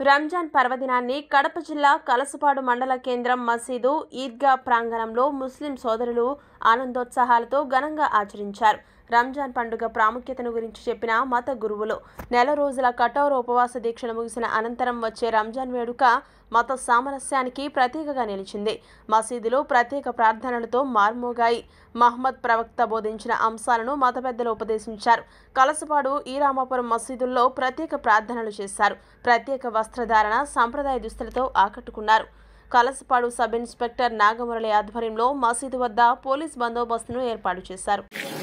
రంజాన్ పర్వదినాన్ని కడప జిల్లా కలసపాడు మండల కేంద్రం మసీదు ఈద్గా ప్రాంగణంలో ముస్లిం సోదరులు ఆనందోత్సాహాలతో ఘనంగా ఆచరించారు. రంజాన్ పండుగ ప్రాముఖ్యతను గురించి చెప్పిన మత గురువులు నెల రోజుల కఠోర ఉపవాస దీక్షను ముగిసిన అనంతరం వచ్చే రంజాన్ వేడుక మత సామరస్యానికి ప్రతీకగా నిలిచింది. మసీదులో ప్రత్యేక ప్రార్థనలతో మార్మోగాయి. మహమ్మద్ ప్రవక్త బోధించిన అంశాలను మత పెద్దలు ఉపదేశించారు. కలసపాడు ఈరామాపురం మసీదుల్లో ప్రత్యేక ప్రార్థనలు చేశారు. ప్రత్యేక వస్త్రధారణ, సంప్రదాయ దుస్తులతో ఆకట్టుకున్నారు. కలసపాడు సబ్ ఇన్స్పెక్టర్ నాగమురళి ఆధ్వర్యంలో మసీదు వద్ద పోలీస్ బందోబస్తును ఏర్పాటు చేశారు.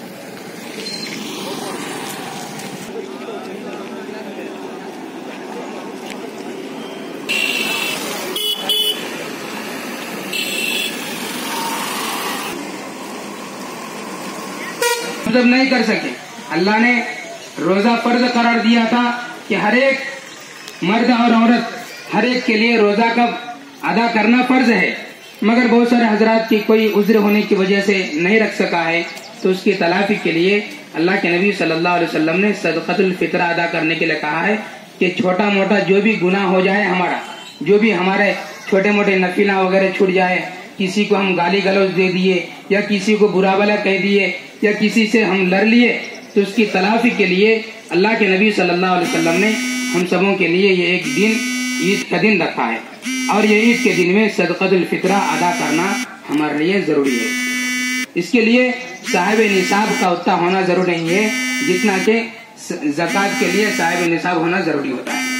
मतलब नहीं कर सके। अल्लाह ने रोजा फर्ज करार दिया था कि हर एक मर्द और औरत हर एक के लिए रोजा का अदा करना फर्ज है, मगर बहुत सारे हजरात की कोई उज्र होने की वजह से नहीं रख सका है, तो उसकी तलाफी के लिए अल्लाह के नबी सल्लल्लाहु अलैहि वसल्लम ने सदक़तुल फित्रा अदा करने के लिए कहा है कि छोटा मोटा जो भी गुनाह हो जाए, हमारा जो भी हमारे छोटे मोटे नफिला वगैरह छूट जाए, किसी को हम गाली गलौज दे दिए या किसी को बुरा भला कह दिए या किसी से हम लड़ लिए, तो उसकी तलाफी के लिए अल्लाह के नबी सल्लल्लाहु अलैहि वसल्लम ने हम सबों के लिए ये एक दिन ईद का दिन रखा है, और ये ईद के दिन में सदक़तुल फित्रा अदा करना हमारे लिए जरूरी है। इसके लिए साहिब निसाब का उतना होना जरूरी नहीं है जितना कि ज़कात के लिए साहिब निसाब होना जरूरी होता है।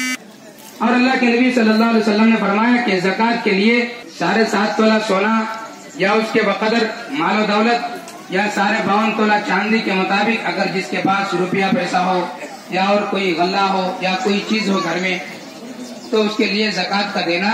और अल्लाह के नबी सल्लल्लाहु अलैहि वसल्लम ने फरमाया कि ज़कात के लिए 7.5 तोला सोना या उसके बकदर मालो दौलत या 52 तोला चांदी के मुताबिक अगर जिसके पास रुपया पैसा हो या और कोई गल्ला हो या कोई चीज हो घर में, तो उसके लिए ज़कात का देना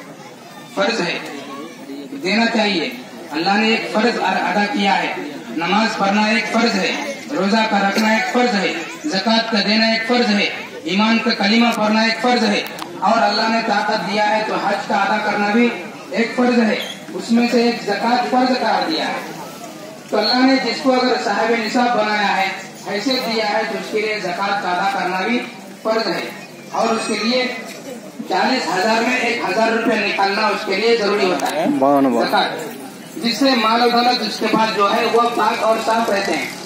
फर्ज है, देना चाहिए। अल्लाह ने एक फर्ज अदा किया है, नमाज पढ़ना एक फर्ज है, रोजा का रखना एक फर्ज है, ज़कात का देना एक फर्ज है, ईमान का कलीमा पढ़ना एक फर्ज है, और अल्लाह ने ताकत दिया है तो हज का अदा करना भी एक फर्ज है, उसमें से एक ज़कात फर्ज करार दिया है। तो अल्लाह ने जिसको अगर साहिब निसाब बनाया है, हैसियत दिया है, तो उसके लिए ज़कात का अदा करना भी फर्ज है, और उसके लिए 40,000 में 1,000 रुपया निकालना उसके लिए जरूरी होता है ज़कात, जिससे माल और दौलत उसके पास जो है वो पाक और साफ रहते हैं।